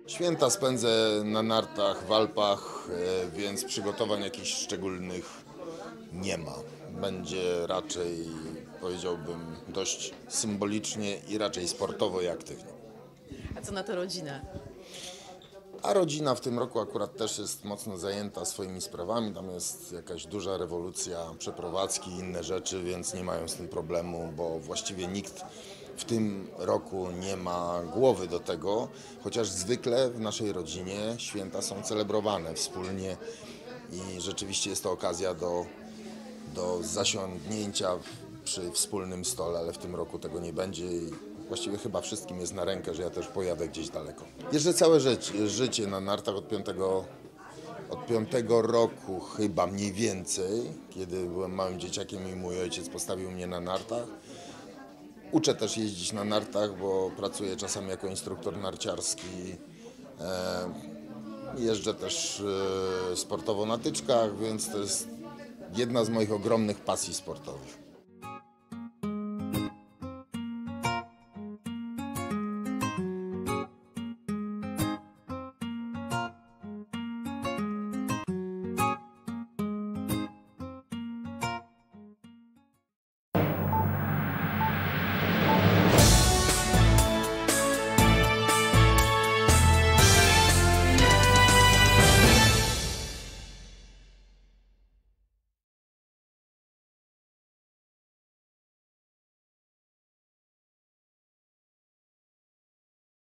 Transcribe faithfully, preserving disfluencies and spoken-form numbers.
Święta spędzę na nartach, w Alpach, e, więc przygotowań jakichś szczególnych nie ma. Będzie raczej, powiedziałbym, dość symbolicznie i raczej sportowo i aktywnie. A co na to rodzina? A rodzina w tym roku akurat też jest mocno zajęta swoimi sprawami. Tam jest jakaś duża rewolucja, przeprowadzki i inne rzeczy, więc nie mają z tym problemu, bo właściwie nikt w tym roku nie ma głowy do tego, chociaż zwykle w naszej rodzinie święta są celebrowane wspólnie i rzeczywiście jest to okazja do, do zasiądnięcia przy wspólnym stole, ale w tym roku tego nie będzie i właściwie chyba wszystkim jest na rękę, że ja też pojadę gdzieś daleko. Jeżdżę całe życie, życie na nartach od piątego, od piątego roku chyba mniej więcej, kiedy byłem małym dzieciakiem i mój ojciec postawił mnie na nartach. Uczę też jeździć na nartach, bo pracuję czasami jako instruktor narciarski. E, jeżdżę też e, sportowo na tyczkach, więc to jest jedna z moich ogromnych pasji sportowych.